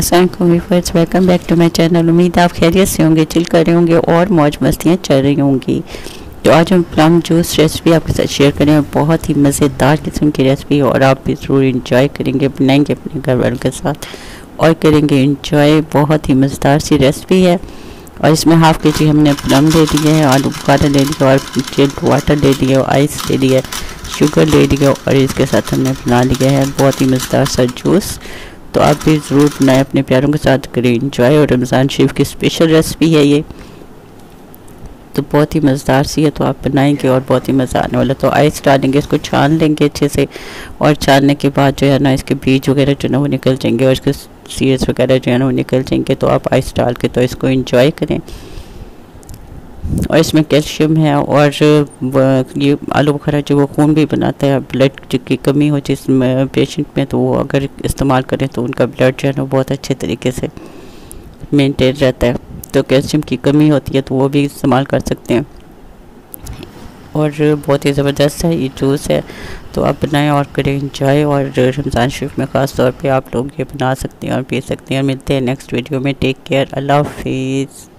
अस्सलाम viewers, welcome back to my channel. उम्मीद आप खैरियत से होंगे, चिल कर रहे होंगे और मौज मस्तियाँ चल रही होंगी। तो आज हम प्लम जूस रेसिपी आपके साथ शेयर करें। बहुत ही मज़ेदार किस्म की रेसिपी और आप भी ज़रूर इंजॉय करेंगे, बनाएंगे अपने घर वालों के साथ और करेंगे इंजॉय। बहुत ही मज़ेदार सी रेसिपी है। और इसमें हाफ़ के जी हमने प्लम ले लिए है, आलू बुखारा ले लिया और चिल्ड वाटर ले लिया और आइस ले लिया, शुगर ले लिया और इसके साथ हमने बना लिया है बहुत ही मज़ेदार सा जूस। तो आप भी ज़रूर बनाएं, अपने प्यारों के साथ करें इंजॉय। और रमज़ान शरीफ की स्पेशल रेसिपी है ये, तो बहुत ही मज़ेदार सी है। तो आप बनाएंगे और बहुत ही मज़ा आने वाला। तो आइस डालेंगे, इसको छान लेंगे अच्छे से और छानने के बाद जो है ना इसके बीज वगैरह जो है ना वो निकल जाएंगे और इसके सीड्स वगैरह जो है ना वो निकल जाएंगे। तो आप आइस डाल के तो इसको इंजॉय करें। और इसमें कैल्शियम है और ये आलू बुखारा जो वो खून भी बनाता है। ब्लड की कमी हो जिस पेशेंट में, तो वो अगर इस्तेमाल करें तो उनका ब्लड जो है ना बहुत अच्छे तरीके से मेंटेन रहता है। तो कैल्शियम की कमी होती है तो वो भी इस्तेमाल कर सकते हैं और बहुत ही ज़बरदस्त है ये जूस है। तो आप बनाएं और करें इंजॉय। और रमज़ान शरीफ में ख़ास तौर पे आप लोग ये बना सकते हैं और पी सकते हैं। मिलते हैं नेक्स्ट वीडियो में। टेक केयर, अल्लाह हाफिज़।